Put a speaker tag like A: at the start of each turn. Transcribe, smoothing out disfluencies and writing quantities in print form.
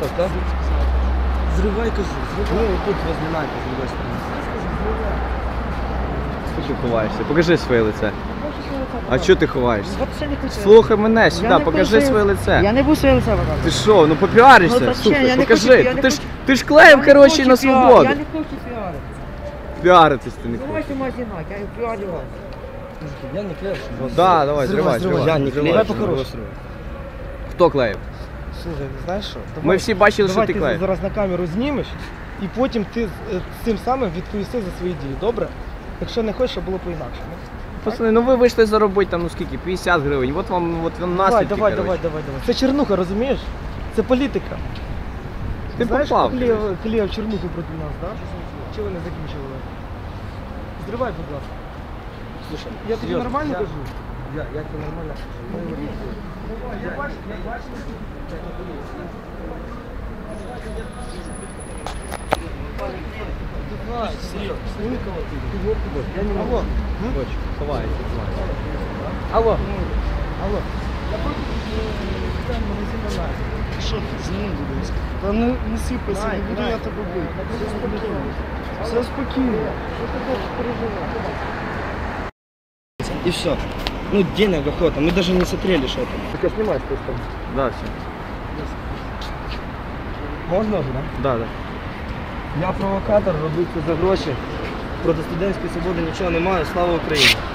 A: так, так? Зривай, кажу, зривай. Ну, тут розминайте з другої сторони.
B: Що ховаєшся? Покажи своє лице. А чого ти ховаєшся?
C: Вообще не хочу.
B: Слухай мене сюди, покажи своє лице.
C: Я не буду своє лице показувати.
B: Ти що, ну попіаришся?
C: Ну, та
B: Слухай,
C: я не
B: покажи.
C: хочу, я не
B: Ти ж клеїв, коротше, на
C: Я
B: свободу.
C: не хочу піарити.
B: Піаритись ти не хочеш.
C: Давайте мазінак, я піарю вас.
A: Я не клею, щоб вас...
B: Да, давай, зривай.
A: Я не клею. Давай по-хорошому.
B: Хто клеїв?
D: Слухай, знаєш що?
B: Ми всі бачили, що
D: Давай
B: ти
D: ти
B: клеїв.
D: зараз на камеру знімеш, і потім ти з цим самим відповісти за свої дії, добре? Якщо не хочеш, щоб було по-інакше.
B: Пацани, ну ви вийшли заробити там, ну скільки, 50 гривень, от вам наслідки,
D: Давай.
B: коротше.
D: Це чернуха, розумієш? Це політика.
B: Ти
D: знаєш,
B: попав.
D: Клеїв чернуху проти нас, так? Да? Чи ви не закінчували? Зривай, будь ласка.
A: Слушай,
D: Я тобі
A: серйозно,
D: нормально кажу?
A: Я тебе нормально.
D: Я бачу.
A: Я не могу.
B: Ховається.
A: Алло.
D: Що ти, зніми, будь ласка. Та не сипайся, не буду я тебе бити. Все спокійно. Що ти хочеш переживати?
A: И все. Ну, денег охота. Мы даже не смотрели, что это.
D: Так я знімаю з тої сторони.
B: Да, все.
A: Можна вже, да?
B: Да.
A: Я провокатор, робив це за гроші. Проти студентської свободи нічого не маю. Слава Україні.